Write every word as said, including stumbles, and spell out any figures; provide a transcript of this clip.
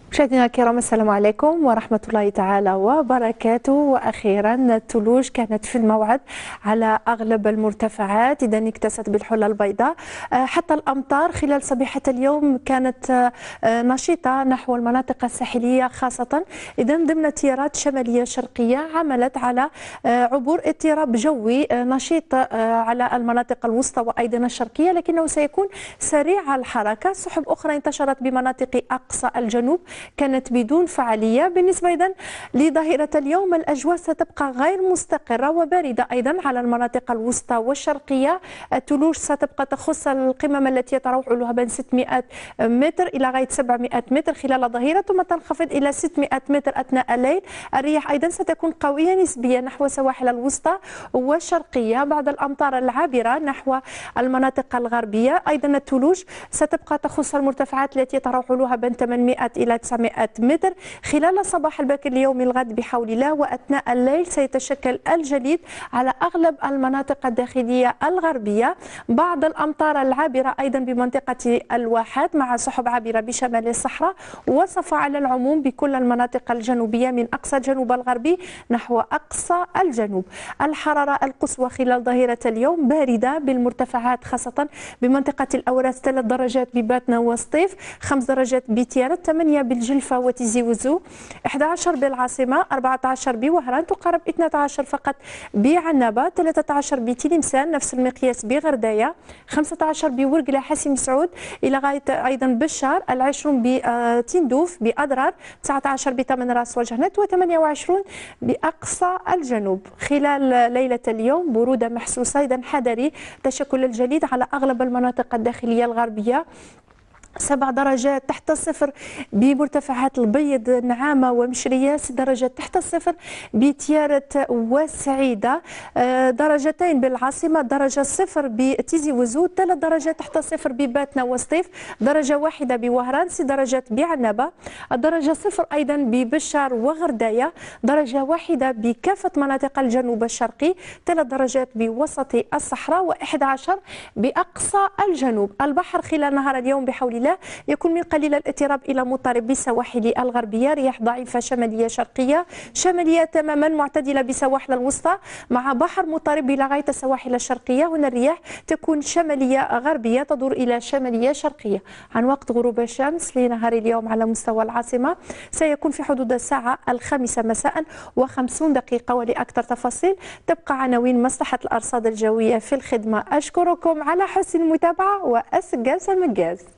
مشاهدينا الكرام، السلام عليكم ورحمة الله تعالى وبركاته. وأخيرا الثلوج كانت في الموعد على أغلب المرتفعات، إذا اكتست بالحلة البيضاء. حتى الأمطار خلال صبيحة اليوم كانت نشيطة نحو المناطق الساحلية خاصة، إذا ضمن تيارات شمالية شرقية عملت على عبور اضطراب جوي نشيط على المناطق الوسطى وأيضا الشرقية، لكنه سيكون سريع الحركة. سحب أخرى انتشرت بمناطق أقصى الجنوب كانت بدون فعالية. بالنسبة إذن لظاهرة اليوم، الأجواء ستبقى غير مستقرة وباردة أيضا على المناطق الوسطى والشرقية. الثلوج ستبقى تخص القمم التي يتراوح علوها بين ستمائة متر إلى غاية سبعمائة متر خلال الظهيرة، ثم تنخفض إلى ستمائة متر أثناء الليل. الرياح أيضا ستكون قوية نسبيا نحو سواحل الوسطى والشرقية، بعض الأمطار العابرة نحو المناطق الغربية. أيضا الثلوج ستبقى تخص المرتفعات التي يتراوح علوها بين ثمانمائة إلى تسعمائة متر خلال الصباح الباكر ليوم الغد بحول الله، وأثناء الليل سيتشكل الجليد على أغلب المناطق الداخلية الغربية. بعض الأمطار العابرة أيضا بمنطقة الواحات مع سحب عابرة بشمال الصحراء، وصف على العموم بكل المناطق الجنوبية من أقصى الجنوب الغربي نحو أقصى الجنوب. الحرارة القصوى خلال ظهيرة اليوم باردة بالمرتفعات، خاصة بمنطقة الأوراس ثلاث درجات بباتنا وسطيف، خمس درجات بتيارت، ثمانية بالجلفة وتيزي وزو، أحد عشر بالعاصمة، أربعة عشر بوهران، تقارب اثني عشر فقط بعنابة، ثلاثة عشر بتلمسان نفس المقياس بغرداية، خمسة عشر بورقلة حسي مسعود إلى غاية أيضا بشار، العشرون بتندوف بأضرار، تسعة عشر بتمن راس وجهنت، وثمانية وعشرون بأقصى الجنوب. خلال ليلة اليوم برودة محسوسة، إذا حذري تشكل الجليد على أغلب المناطق الداخلية الغربية. سبع درجات تحت الصفر بمرتفعات البيض، نعامة ومشرية، ست درجات تحت الصفر بتيارة وسعيدة، درجتين بالعاصمة، درجة صفر بتيزي وزود، ثلاث درجات تحت الصفر بباتنا وسطيف، درجة واحدة بوهران، ست درجات بعنابة، الدرجة صفر أيضا ببشار وغرداية، درجة واحدة بكافة مناطق الجنوب الشرقي، ثلاث درجات بوسط الصحراء، وأحد عشر بأقصى الجنوب. البحر خلال نهار اليوم بحول الله يكون من قليل الاضطراب إلى مضطرب بالسواحل الغربية، رياح ضعيفة شمالية شرقية، شمالية تماما معتدلة بسواحل الوسطى، مع بحر مضطرب إلى غاية السواحل الشرقية. هنا الرياح تكون شمالية غربية تدور إلى شمالية شرقية. عن وقت غروب الشمس لنهار اليوم على مستوى العاصمة سيكون في حدود الساعة الخامسة مساء وخمسون دقيقة. ولأكثر تفاصيل تبقى عناوين مصلحة الأرصاد الجوية في الخدمة. أشكركم على حسن المتابعة، وأسقاس المقاس.